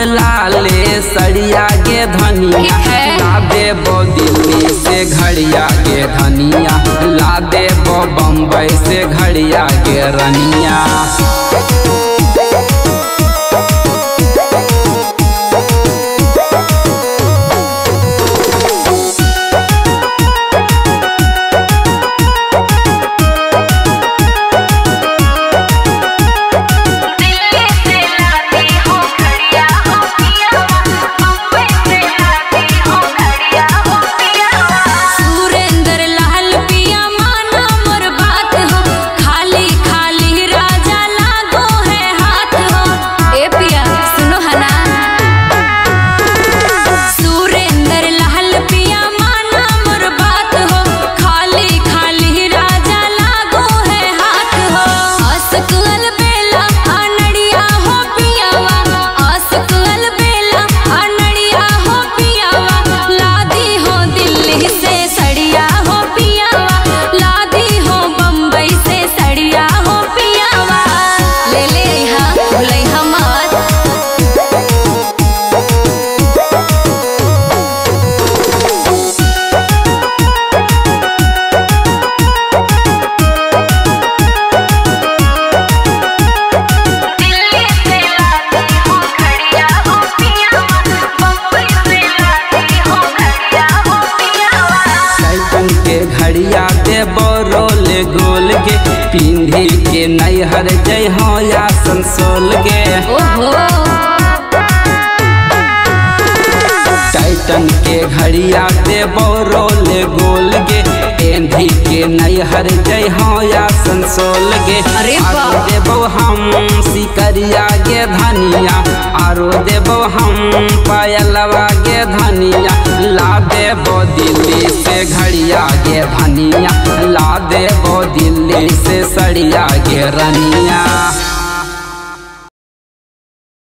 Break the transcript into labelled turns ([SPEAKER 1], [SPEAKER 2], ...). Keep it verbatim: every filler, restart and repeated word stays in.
[SPEAKER 1] लाले सड़िया गे धनिया, ला देबो दिल्ली से घड़िया गे धनिया, ला देबो बम्बई से घड़िया गे रनिया। घड़िया देबो रोल गोल गे, पिंधी के नैहर जय हो या संसोल गे। टाइटन के घड़िया देबो रोल गोल गे, पिंधी के नैहर जय हो या संसोल गे। आरो देबो हम सिकरिया गे धनिया, आरो देबो हम पायलवा गे धनिया, ला देबो दिल्ली से घड़िया गे धनिया, ला देबो दिल्ली से सड़िया गे रनिया।